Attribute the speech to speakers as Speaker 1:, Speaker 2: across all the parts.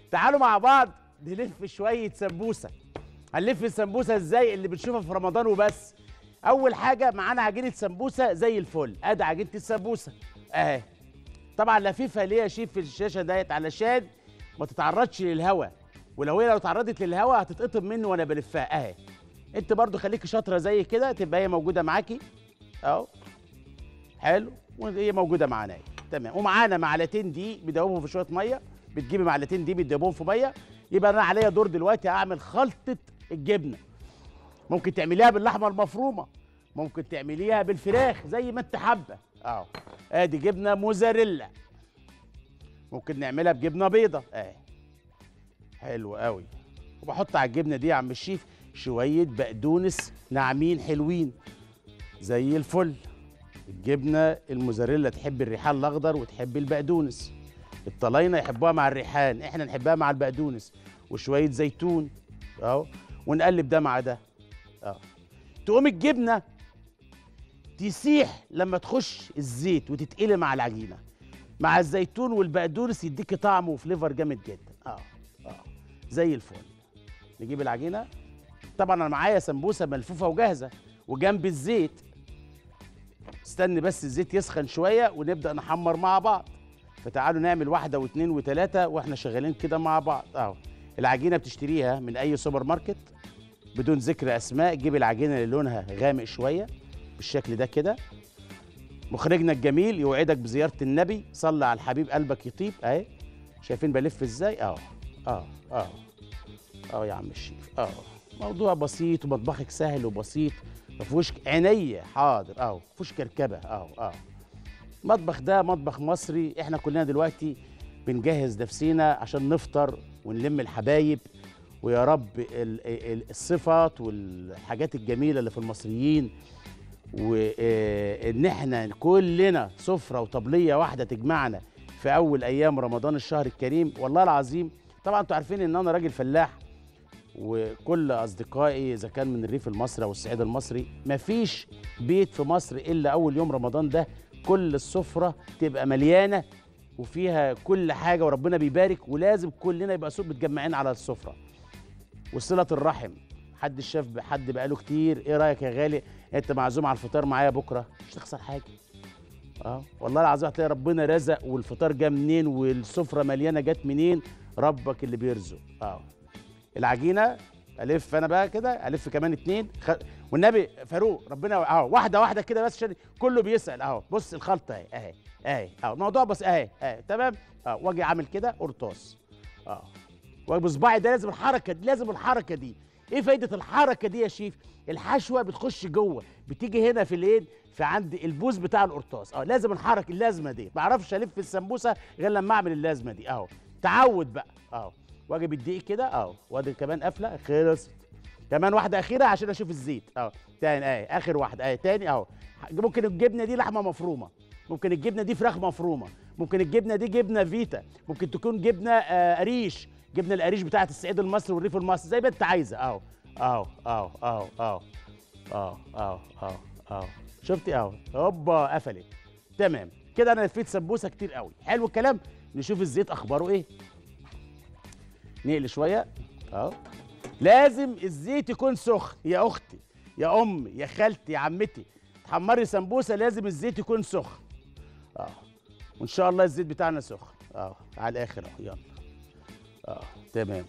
Speaker 1: تعالوا مع بعض نلف شويه سمبوسه. هنلف السمبوسه ازاي اللي بنشوفها في رمضان وبس؟ اول حاجه معانا عجينه سمبوسه زي الفل. ادي عجينه السمبوسه اهي. طبعا لفيفها ليه يا شيف في الشاشه ديت علشان ما تتعرضش للهواء، ولو هي اتعرضت للهواء هتتقطم مني وانا بلفها اهي. انت برضو خليكي شاطره زي كده، تبقى هي موجوده معاكي اهو. حلو، وهي موجوده معانا اهي. تمام. ومعانا معلقتين دقيق بدوبهم في شويه ميه. بتجيبي معلقتين دقيق بتدوبهم في ميه. يبقى انا عليا دور دلوقتي اعمل خلطه الجبنه. ممكن تعمليها باللحمه المفرومه، ممكن تعمليها بالفراخ زي ما انت حابه اهو. ادي جبنه موزاريلا، ممكن نعملها بجبنه بيضه اهي. حلو قوي. وبحط على الجبنه دي يا عم الشيف شويه بقدونس ناعمين حلوين زي الفل. الجبنه الموزاريلا تحب الريحان الاخضر وتحب البقدونس. الطلاينه يحبوها مع الريحان، احنا نحبها مع البقدونس. وشويه زيتون اهو، ونقلب ده مع ده اهو. تقوم الجبنه تسيح لما تخش الزيت وتتقلي مع العجينه مع الزيتون والبقدونس، يديكي طعم وفليفر جامد جدا اه زي الفل. نجيب العجينه. طبعا انا معايا سمبوسه ملفوفه وجاهزه وجنب الزيت. استني بس الزيت يسخن شويه ونبدا نحمر مع بعض. فتعالوا نعمل واحده واثنين وثلاثه واحنا شغالين كده مع بعض اهو. العجينه بتشتريها من اي سوبر ماركت بدون ذكر اسماء. جيب العجينه اللي لونها غامق شويه بالشكل ده كده. مخرجنا الجميل يوعدك بزياره النبي، صلى على الحبيب قلبك يطيب اهي. شايفين بلف ازاي اهو يا عم الشيف موضوع بسيط ومطبخك سهل وبسيط، ما فيهوش عينيا حاضر اهو، ما فيهوش كركبه المطبخ ده مطبخ مصري. احنا كلنا دلوقتي بنجهز نفسينا عشان نفطر ونلم الحبايب، ويا رب الصفات والحاجات الجميله اللي في المصريين، وان احنا كلنا سفره وطبليه واحده تجمعنا في اول ايام رمضان الشهر الكريم. والله العظيم طبعا انتوا عارفين ان انا راجل فلاح، وكل اصدقائي اذا كان من الريف المصري او الصعيد المصري مفيش بيت في مصر الا اول يوم رمضان ده كل السفره تبقى مليانه وفيها كل حاجه وربنا بيبارك، ولازم كلنا يبقى متجمعين على السفره. وصله الرحم، حد شاف حد بقاله كتير، ايه رايك يا غالي انت معزوم على الفطار معايا بكره؟ مش تخسر حاجه والله العظيم. هتلاقي ربنا رزق والفطار جه منين والسفره مليانه جت منين؟ ربك اللي بيرزق العجينه الف انا بقى كده، الف كمان اتنين والنبي فاروق ربنا واحده واحده كده بس عشان كله بيسال اهو. بص الخلطه اهي الموضوع بس اهي تمام واجي عامل كده قرطاس وبصباعي ده. لازم الحركه دي، لازم الحركه دي. ايه فايده الحركه دي يا شيف؟ الحشوه بتخش جوه، بتيجي هنا في الايد في عند البوز بتاع القرطاس لازم الحركه اللازمه دي. ما اعرفش الف السمبوسه غير لما اعمل اللازمه دي تعود بقى واجي بالدقيق كده وادي كمان قفله خلصت. كمان واحده اخيره عشان اشوف الزيت تاني اخر واحده تاني ممكن الجبنه دي لحمه مفرومه، ممكن الجبنه دي فراخ مفرومه، ممكن الجبنه دي جبنه فيتا، ممكن تكون جبنه قريش، جبنه القريش بتاعت الصعيد المصري والريف المصري زي ما انت عايزه شفتي هوبا قفلت. تمام كده انا لفيت سمبوسه كتير قوي. حلو الكلام. نشوف الزيت اخباره ايه. نقل شويه لازم الزيت يكون سخن يا اختي يا امي يا خالتي يا عمتي. تحمري سمبوسه لازم الزيت يكون سخن وان شاء الله الزيت بتاعنا سخن على الاخر يلا تمام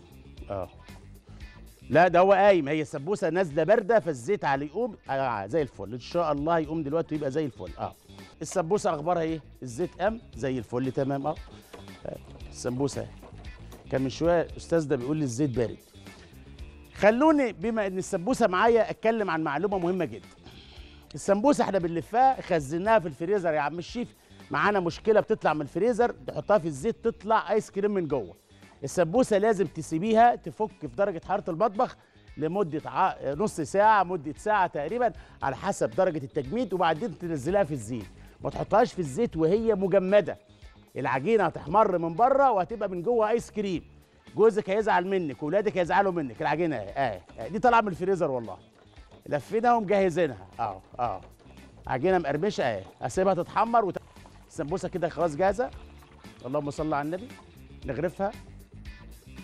Speaker 1: لا ده هو قايم، هي السمبوسه نازله بارده فالزيت عليه يقوم زي الفل ان شاء الله. يقوم دلوقتي ويبقى زي الفل السمبوسه اخبارها ايه؟ الزيت قام زي الفل تمام السمبوسه كان من شويه الاستاذ ده بيقول لي الزيت بارد. خلوني بما ان السمبوسه معايا اتكلم عن معلومه مهمه جدا. السمبوسه احنا بنلفها خزناها في الفريزر يا عم الشيف. معانا مشكله بتطلع من الفريزر تحطها في الزيت تطلع ايس كريم من جوه. السمبوسه لازم تسيبيها تفك في درجه حراره المطبخ لمده نص ساعه، مده ساعه تقريبا على حسب درجه التجميد، وبعدين تنزلها في الزيت. ما تحطهاش في الزيت وهي مجمده. العجينه هتحمر من بره وهتبقى من جوه ايس كريم. جوزك هيزعل منك واولادك هيزعلوا منك. العجينه دي طالعه من الفريزر والله. لفيناها ومجهزينها عجينه مقرمشه اسيبها تتحمر السمبوسه كده خلاص جاهزه. اللهم صل على النبي. نغرفها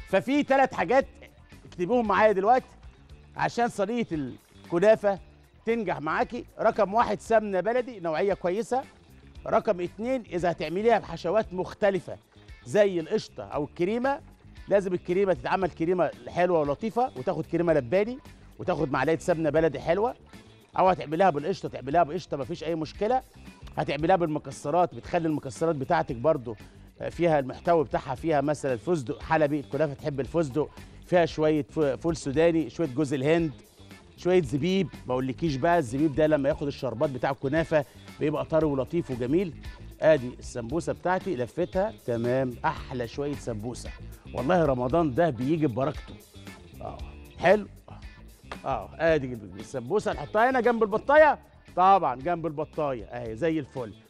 Speaker 1: ففي 3 حاجات اكتبوهم معايا دلوقتي عشان صينيه الكنافه تنجح معاكي. رقم 1 سمنه بلدي نوعيه كويسه. رقم 2 اذا هتعمليها بحشوات مختلفه زي القشطه او الكريمه، لازم الكريمه تتعمل كريمه حلوه ولطيفه، وتاخد كريمه لباني، وتاخد معلقه سمنه بلدي حلوه. او هتعمليها بالقشطه تعمليها بقشطه مفيش اي مشكله. هتعمليها بالمكسرات، بتخلي المكسرات بتاعتك برضو فيها المحتوى بتاعها، فيها مثلا فستق حلبي، الكنافه تحب الفستق، فيها شويه فول سوداني، شويه جوز الهند، شويه زبيب. ما اقولكيش بقى الزبيب ده لما ياخد الشربات بتاع الكنافه بيبقى طري ولطيف وجميل. ادي السمبوسه بتاعتي لفتها تمام، احلى شويه سمبوسه. والله رمضان ده بيجي ببركته. اه حلو. ادي السمبوسه نحطها هنا جنب البطايه، طبعا جنب البطايه اهي زي الفل.